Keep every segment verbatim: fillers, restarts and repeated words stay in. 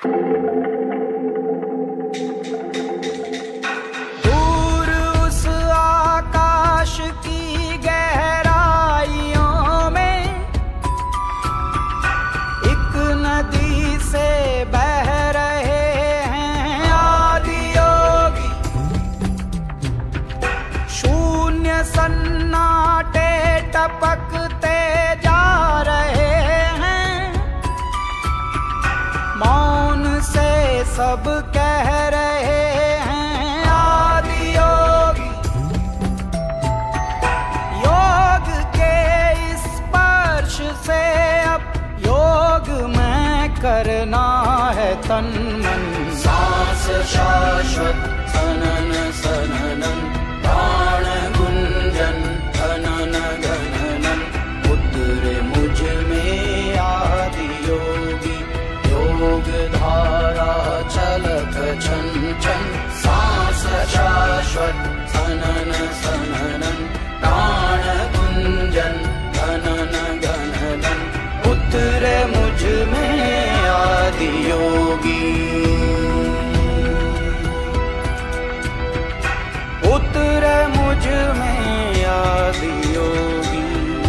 दूर उस आकाश की गहराइयों में एक नदी से बह रहे हैं आदि योगी। शून्य सन्नाटे टपकते जा रहे हैं, मौन से सब कह रहे हैं आदि योगी। योग के इस स्पर्श से अब योग में करना है तन मन। सांस शाश्वत सनन सननन, प्राण गुंजन घनन घननन, उतरे मुझ में आदि योगी। योग धारा चलत छन छन, सांस शाश्वत सनन सननन, प्राण गुंजन घनन घननन, उतरे मुझ में आदि योगी। उतरे मुझ में आदि योगी।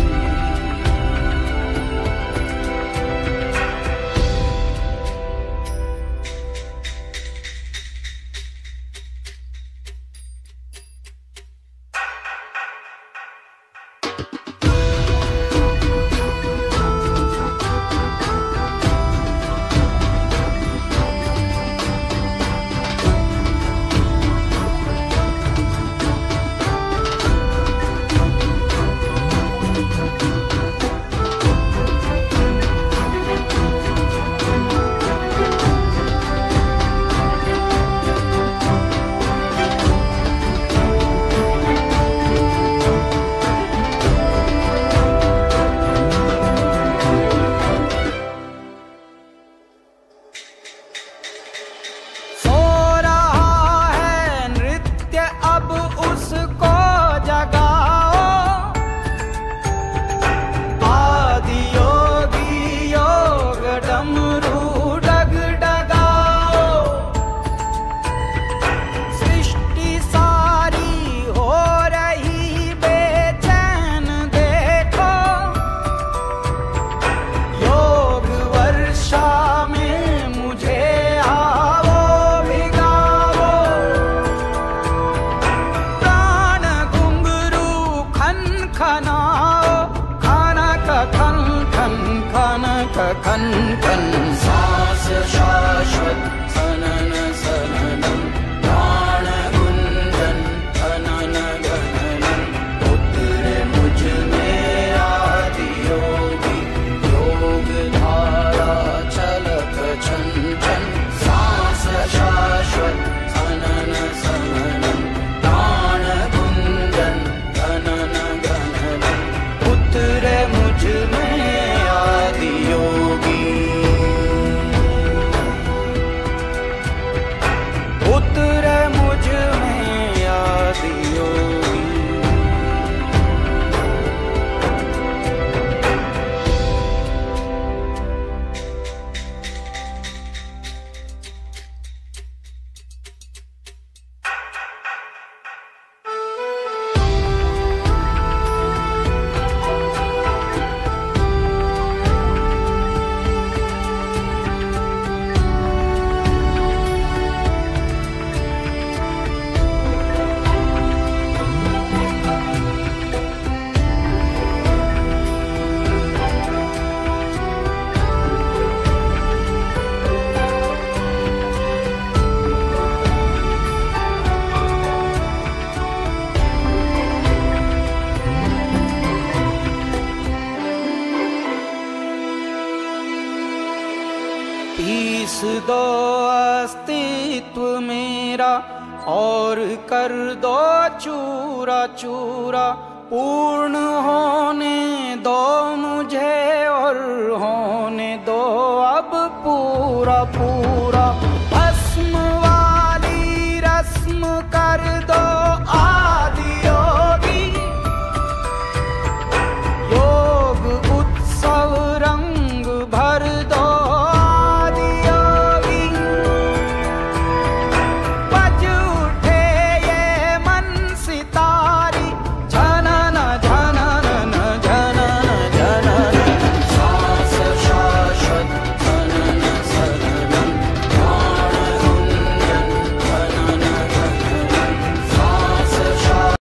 खन खन, सांस शाश्वत सनन सननन, प्राण गुंजन घनन घननन, उतरे मुझ में आदि योगी। योग धारा चलत छन छन, सांस शाश्वत सनन सननन, प्राण गुंजन घनन घननन, उतरे मुझ में आदि योगी। उतरे मुझ में आदि योगी। पीस दो अस्तित्व मेरा और कर दो चूरा चूरा, पूर्ण होने दो मुझे और होने दो अब पूरा पूरा।